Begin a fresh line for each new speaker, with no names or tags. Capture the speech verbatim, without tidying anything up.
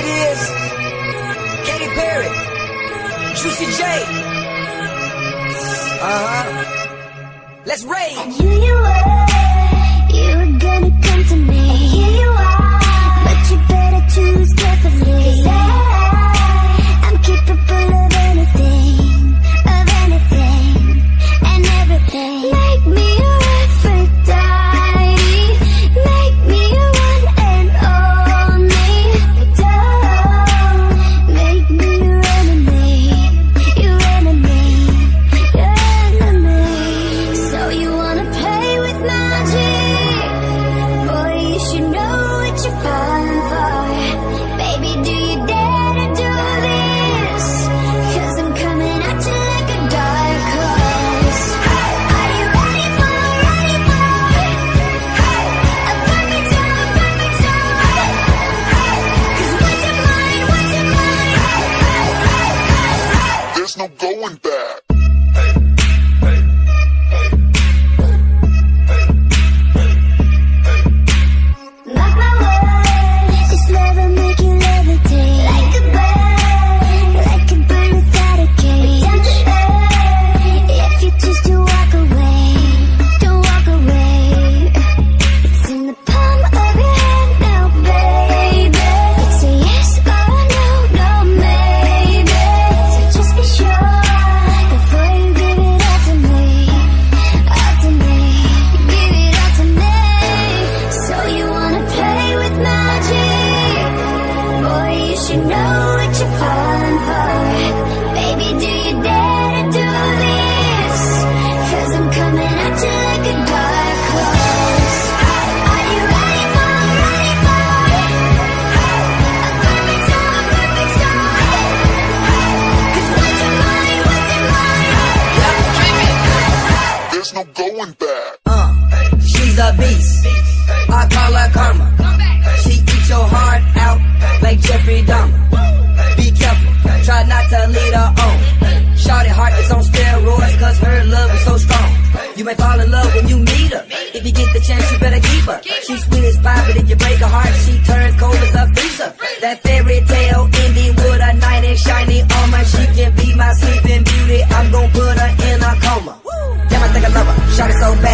it is. Katy Perry, Juicy J. Uh-huh. Let's rage.
I knew you were, you were gonna come to me. And here you are, but you better choose carefully. 'Cause I, I'm capable of anything, of anything, and everything. Make me your Aphrodite, make me your one and only. Don't make me your enemy, your enemy, your enemy. So you wanna play with magic? Boy, you should know what you're falling for. Baby, do you dare to do this? 'Cause I'm coming at you like a dark horse. Are you ready for, ready for a perfect storm, perfect storm? 'Cause once you're mine, once you're mine,
There's no going back.
mark my words, this love will make you levitate. Like a bird, like a bird without a cage. Down to earth, if you choose to walk away, don't walk away. It's in the palm of your hand now, baby. It's a yes or a no, no maybe. So just be sure before you give it all to me, all to me, give it all to me. So you wanna play with magic? Boy, you should know what you're falling for. Baby, do you dare to do this? 'Cause I'm coming at you like a dark horse. Are you ready for, ready for a perfect storm, perfect storm? 'Cause once you're mine, once you're mine,
There's no going back.
Uh, she's a beast. I call her karma. She eats your heart out like Jeffrey Dahmer. Be careful, try not to lead her on. Shawty heart is on steroids 'cause her love is so strong. You may fall in love when you meet her. If you get the chance, you better keep her. She's sweet as pie, but if you break her heart, she turns cold as a freezer. That fairy tale ending with a knight in shiny armor. She can be my sleeping beauty. I'm gon' put her in a coma. Damn, I think I love her. Shawty so